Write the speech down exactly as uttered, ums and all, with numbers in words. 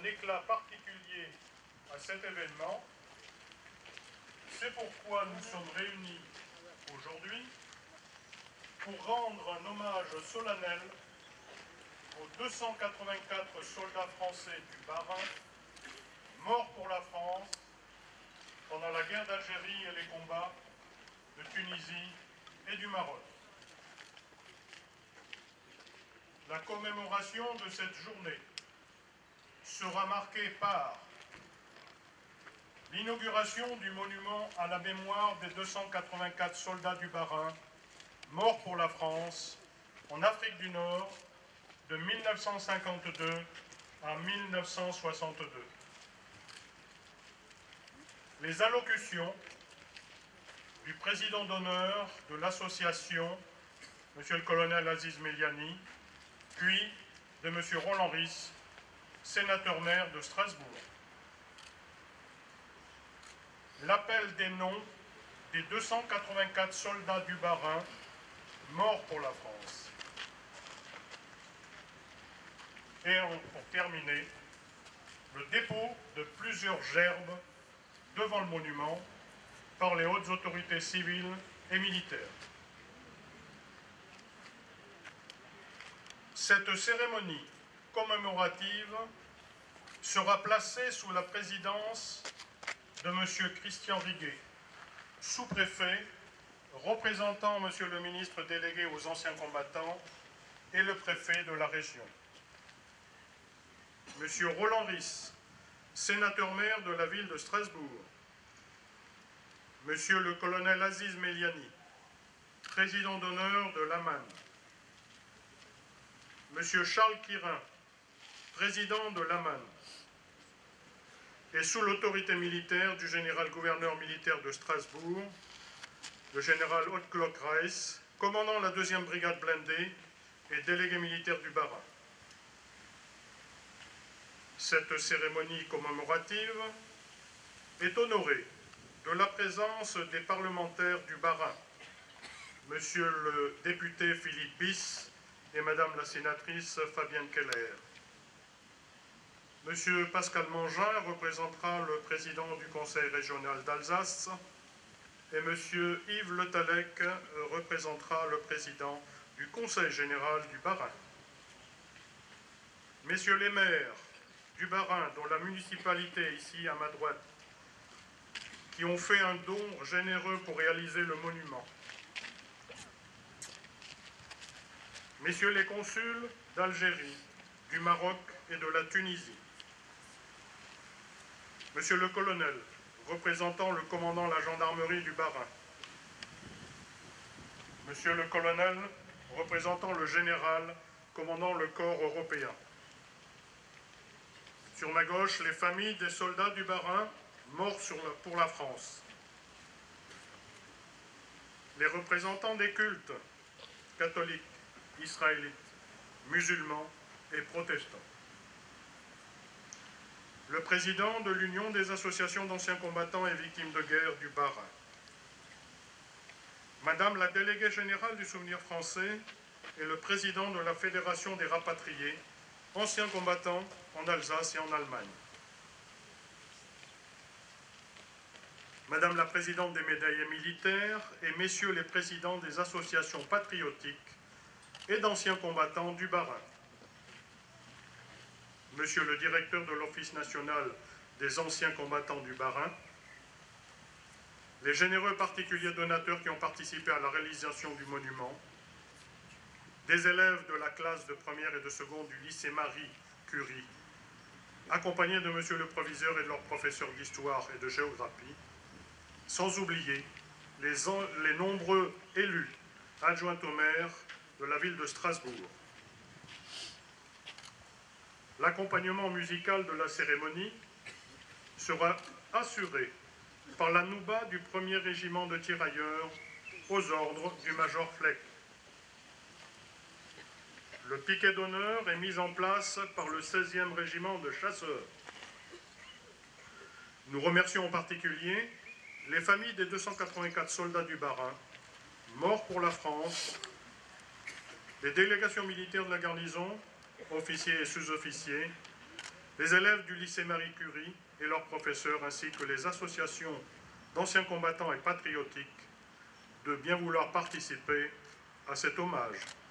éclat particulier à cet événement. C'est pourquoi nous sommes réunis aujourd'hui pour rendre un hommage solennel aux deux cent quatre-vingt-quatre soldats français du Bas-Rhin, morts pour la France pendant la guerre d'Algérie et les combats de Tunisie et du Maroc. La commémoration de cette journée sera marquée par l'inauguration du monument à la mémoire des deux cent quatre-vingt-quatre soldats du Bas-Rhin morts pour la France en Afrique du Nord de mille neuf cent cinquante-deux à mille neuf cent soixante-deux. Les allocutions du président d'honneur de l'association, M. le colonel Aziz Meliani, puis de M. Roland Ries, sénateur-maire de Strasbourg. L'appel des noms des deux cent quatre-vingt-quatre soldats du Bas-Rhin morts pour la France. Et pour terminer, le dépôt de plusieurs gerbes devant le monument par les hautes autorités civiles et militaires. Cette cérémonie commémorative sera placée sous la présidence de M. Christian Riguet, sous-préfet, représentant M. le ministre délégué aux anciens combattants et le préfet de la région. M. Roland Ries, sénateur-maire de la ville de Strasbourg. M. le colonel Aziz Meliani, président d'honneur de l'A M A N. M. Charles Quirin, président de l'A M A N. Et sous l'autorité militaire du général-gouverneur militaire de Strasbourg, le général Haute-Cloque Reiss, commandant la deuxième brigade blindée et délégué militaire du Bas-Rhin. Cette cérémonie commémorative est honorée de la présence des parlementaires du Bas-Rhin, Monsieur le député Philippe Bis et Madame la sénatrice Fabienne Keller. Monsieur Pascal Mangin représentera le président du Conseil régional d'Alsace et Monsieur Yves Le Tallec représentera le président du Conseil général du Bas-Rhin. Messieurs les maires du Bas-Rhin, dont la municipalité ici à ma droite, qui ont fait un don généreux pour réaliser le monument. Messieurs les consuls d'Algérie, du Maroc et de la Tunisie. Monsieur le colonel, représentant le commandant de la gendarmerie du Bas-Rhin. Monsieur le colonel, représentant le général, commandant le corps européen. Sur ma gauche, les familles des soldats du Bas-Rhin morts sur la, pour la France. Les représentants des cultes catholiques, israélites, musulmans et protestants. Le président de l'Union des associations d'anciens combattants et victimes de guerre du Bas-Rhin. Madame la déléguée générale du Souvenir français et le président de la Fédération des rapatriés, anciens combattants en Alsace et en Allemagne. Madame la présidente des médaillés militaires et messieurs les présidents des associations patriotiques et d'anciens combattants du Bas-Rhin. Monsieur le directeur de l'Office national des anciens combattants du Bas-Rhin, les généreux particuliers donateurs qui ont participé à la réalisation du monument, des élèves de la classe de première et de seconde du lycée Marie Curie, accompagnés de monsieur le proviseur et de leurs professeurs d'histoire et de géographie, sans oublier les, les nombreux élus adjoints au maire de la ville de Strasbourg. L'accompagnement musical de la cérémonie sera assuré par la nouba du premier régiment de tirailleurs aux ordres du major Fleck. Le piquet d'honneur est mis en place par le seizième régiment de chasseurs. Nous remercions en particulier les familles des deux cent quatre-vingt-quatre soldats du Bas-Rhin, morts pour la France, les délégations militaires de la garnison, officiers et sous-officiers, les élèves du lycée Marie Curie et leurs professeurs, ainsi que les associations d'anciens combattants et patriotiques, de bien vouloir participer à cet hommage.